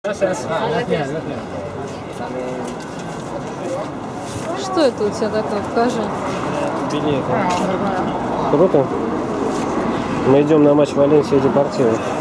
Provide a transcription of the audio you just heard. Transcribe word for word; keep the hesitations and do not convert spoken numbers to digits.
Что это у тебя такое? Покажи. Билеты. Круто. Мы идем на матч Валенсия Депортиво.